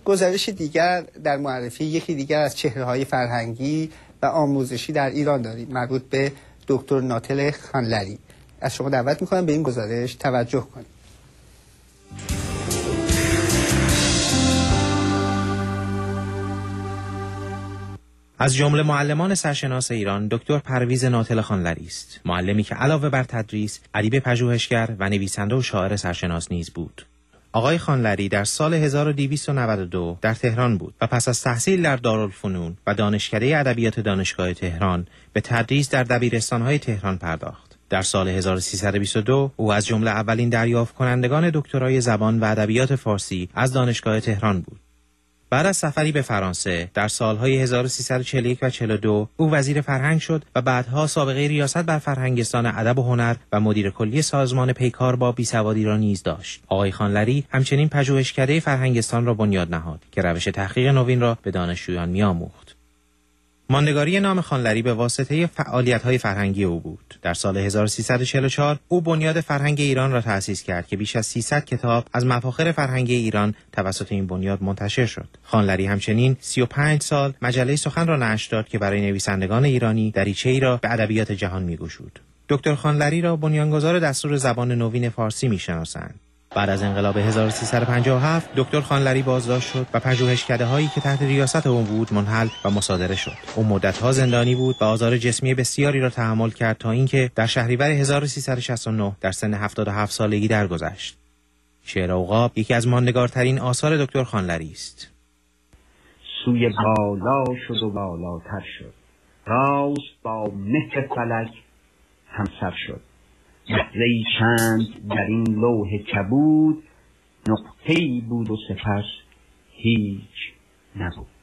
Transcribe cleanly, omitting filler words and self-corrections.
گزارش دیگر در معرفی یکی دیگر از چهره‌های فرهنگی و آموزشی در ایران داریم، مربوط به دکتر ناتل خانلری. از شما دعوت می‌کنم به این گزارش توجه کنید. از جمله معلمان سرشناس ایران دکتر پرویز ناتل خانلری است، معلمی که علاوه بر تدریس، ادیب پژوهشگر و نویسنده و شاعر سرشناس نیز بود. آقای خانلری در سال 1292 در تهران بود و پس از تحصیل در دارالفنون و دانشکده ادبیات دانشگاه تهران به تدریس در دبیرستان‌های تهران پرداخت. در سال 1322 او از جمله اولین دریافت کنندگان دکترای زبان و ادبیات فارسی از دانشگاه تهران بود. بعد از سفری به فرانسه در سالهای 1341 و 42 او وزیر فرهنگ شد و بعدها سابقه ریاست بر فرهنگستان ادب و هنر و مدیر کلی سازمان پیکار با بیسوادی را نیز داشت. آقای خانلری همچنین پژوهشکده فرهنگستان را بنیاد نهاد که روش تحقیق نوین را به دانشجویان می‌آموخت. ماندگاری نام خانلری به واسطه فعالیت‌های فرهنگی او بود. در سال 1344 او بنیاد فرهنگ ایران را تأسیس کرد که بیش از 300 کتاب از مفاخر فرهنگی ایران توسط این بنیاد منتشر شد. خانلری همچنین 35 سال مجله سخن را نشر داد که برای نویسندگان ایرانی دریچه‌ای را به ادبیات جهان می‌گشود. دکتر خانلری را بنیانگذار دستور زبان نوین فارسی می‌شناسند. بعد از انقلاب 1357 دکتر خانلری بازداشت شد و پژوهشکده‌هایی که تحت ریاست او بود منحل و مصادره شد. او مدت‌ها زندانی بود و آزار جسمی بسیاری را تحمل کرد تا اینکه در شهریور 1369 در سن 77 سالگی درگذشت. شعر عقاب یکی از ماندگارترین آثار دکتر خانلری است. سوی بالا شد و بالاتر شد، راست با مهر فلک همسر شد. لحظه‌ای چند در این لوح کبود، نقطه‌ای بود و سپس هیچ نبود.